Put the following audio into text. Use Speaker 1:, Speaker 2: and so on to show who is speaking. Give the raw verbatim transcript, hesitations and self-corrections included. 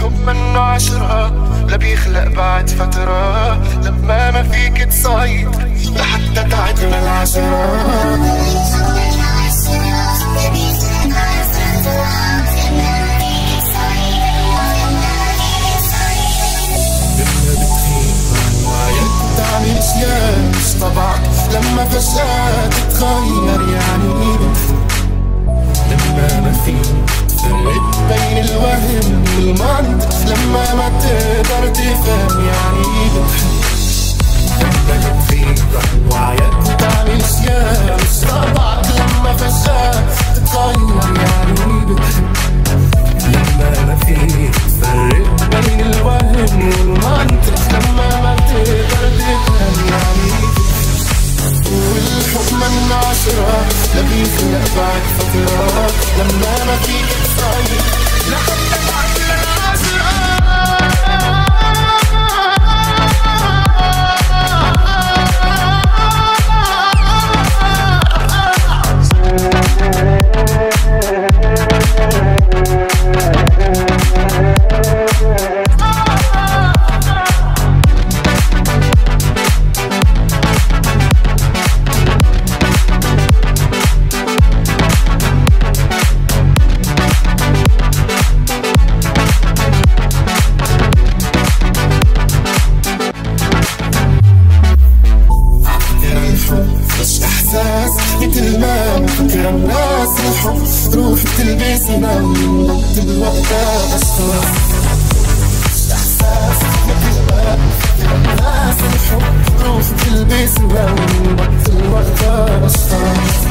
Speaker 1: الحب منه عشرة لا بيخلق بعد فترة، لما ما فيك تسيطر لحتى تعد من العشرة. تعمل اشياء مش طبعك لما فجأة تتغير، يعني لما ما فيك تفرق بين الوهم والمنطق، لما ما تقدر تفهم يعني لما بتغيب عن وعيك تعمل اشياء مش طبعك لما فجأة تتغير، يعني لما ما فيك تفرق بين الوهم والمنطق، لما ما تقدر تفهم يعني والحب من عشرة لا بيخلق بعد فترة، لما ما فيك تسيطر لحتى تعد من العشرة. مثل ما بفكر الناس الحب روحي بتلبسنا وقت الوقت أشخاص، إحساس مثل ما بفكر الناس الحب روحي بتلبسنا وقت الوقت أشخاص.